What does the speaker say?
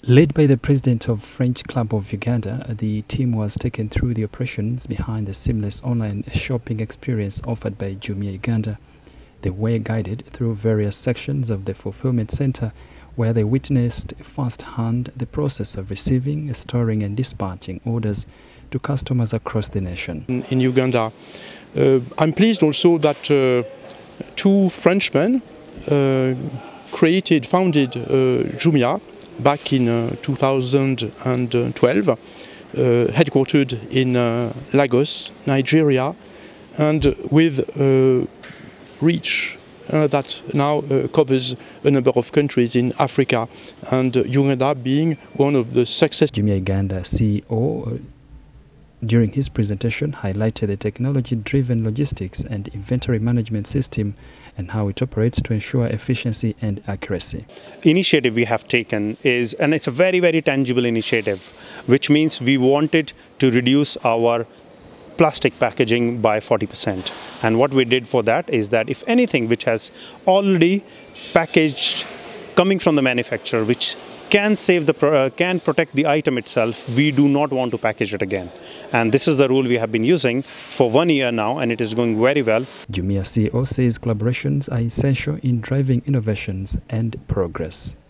Led by the president of French Club of Uganda, the team was taken through the operations behind the seamless online shopping experience offered by Jumia Uganda. They were guided through various sections of the fulfillment center where they witnessed firsthand the process of receiving, storing and dispatching orders to customers across the nation. In Uganda, I'm pleased also that two Frenchmen founded Jumia back in 2012, headquartered in Lagos, Nigeria, and with reach that now covers a number of countries in Africa, and Uganda being one of the success. Jumia Uganda CEO, during his presentation, highlighted the technology-driven logistics and inventory management system and how it operates to ensure efficiency and accuracy. Initiative we have taken is, and it's a very, very tangible initiative, which means we wanted to reduce our plastic packaging by 40%. And what we did for that is that if anything which has already packaged coming from the manufacturer, which can protect the item itself, we do not want to package it again. And this is the rule we have been using for 1 year now, and it is going very well. Jumia CEO says collaborations are essential in driving innovations and progress.